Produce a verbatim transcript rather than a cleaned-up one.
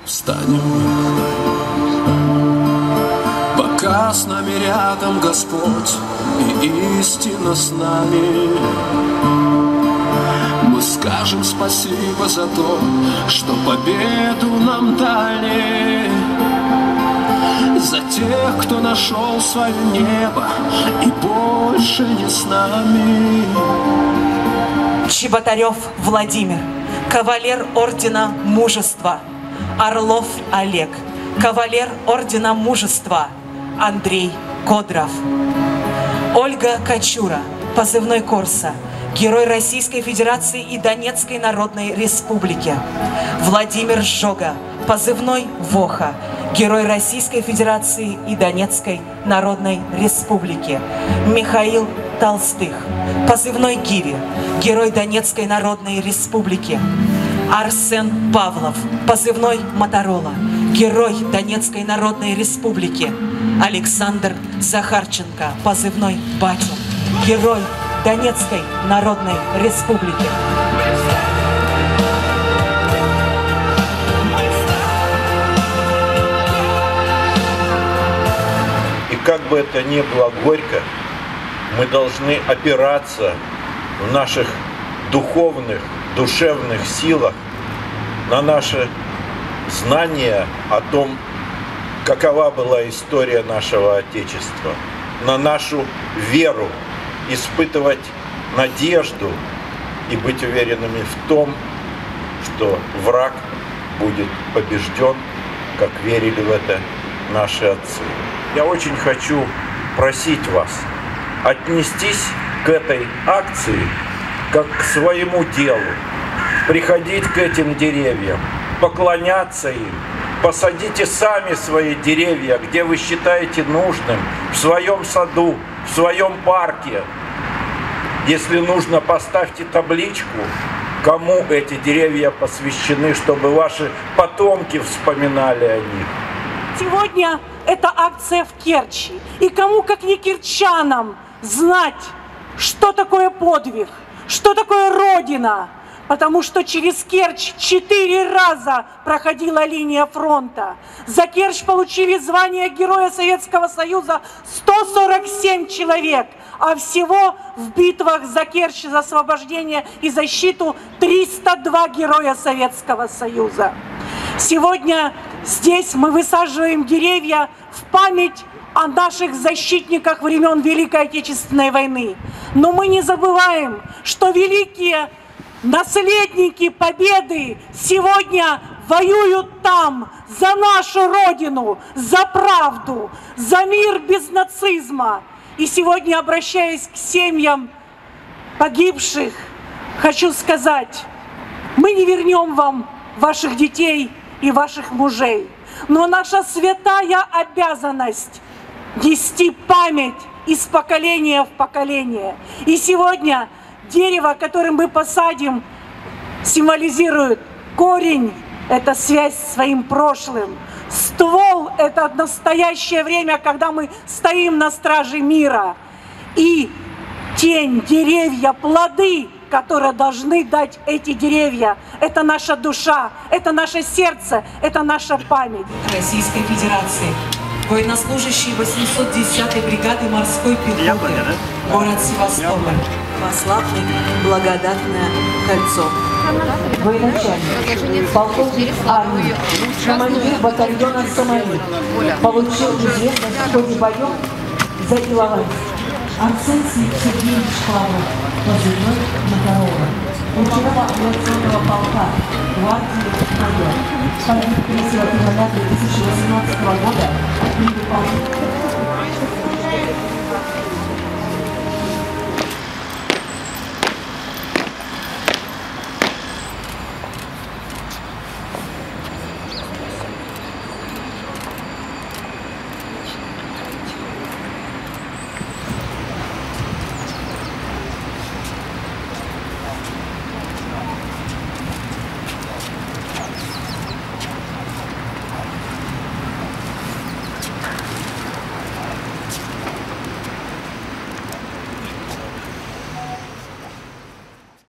встанем, пока с нами рядом Господь и истина с нами. Мы скажем спасибо за то, что победу нам дали, за тех, кто нашел свое небо и больше не с нами. Чеботарев Владимир, кавалер ордена Мужества. Орлов Олег, кавалер ордена Мужества. Андрей Кодров. Ольга Кочура, позывной Корса, герой Российской Федерации и Донецкой Народной Республики. Владимир Жога, позывной Воха, герой Российской Федерации и Донецкой Народной Республики. Михаил Толстых, позывной Гири, герой Донецкой Народной Республики. Арсен Павлов, позывной Моторола, герой Донецкой Народной Республики. Александр Захарченко, позывной Батя, герой Донецкой Народной Республики. И как бы это ни было горько, мы должны опираться в наших духовных, душевных силах на наше знание о том, какова была история нашего Отечества, на нашу веру, испытывать надежду и быть уверенными в том, что враг будет побежден, как верили в это наши отцы. Я очень хочу просить вас отнестись к этой акции как к своему делу, приходить к этим деревьям, поклоняться им. Посадите сами свои деревья, где вы считаете нужным, в своем саду, в своем парке. Если нужно, поставьте табличку, кому эти деревья посвящены, чтобы ваши потомки вспоминали о них. Сегодня это акция в Керчи. И кому, как не керчанам, знать, что такое подвиг, что такое Родина. Потому что через Керчь четыре раза проходила линия фронта. За Керчь получили звание Героя Советского Союза сто сорок семь человек, а всего в битвах за Керчь, за освобождение и защиту триста два Героя Советского Союза. Сегодня здесь мы высаживаем деревья в память о наших защитниках времен Великой Отечественной войны. Но мы не забываем, что великие наследники Победы сегодня воюют там за нашу Родину, за правду, за мир без нацизма. И сегодня, обращаясь к семьям погибших, хочу сказать, мы не вернем вам ваших детей и ваших мужей, но наша святая обязанность нести память из поколения в поколение. И сегодня дерево, которое мы посадим, символизирует корень – это связь с своим прошлым. Ствол – это настоящее время, когда мы стоим на страже мира. И тень, деревья, плоды, которые должны дать эти деревья – это наша душа, это наше сердце, это наша память. Российской Федерации. Военнослужащий восемьсот десятой бригады морской пехоты, город Севастополь. Пославный, благодатное кольцо. Военачальник, полковник армии, командир батальона «Сомали», получил известность в ходе боев за Иловайск. Арсен Сергеевич Павлов, позывной Моторола, лейтенант авиационного полка, гвардии майор. Погиб третьего февраля две тысячи восемнадцатого года от недопалки.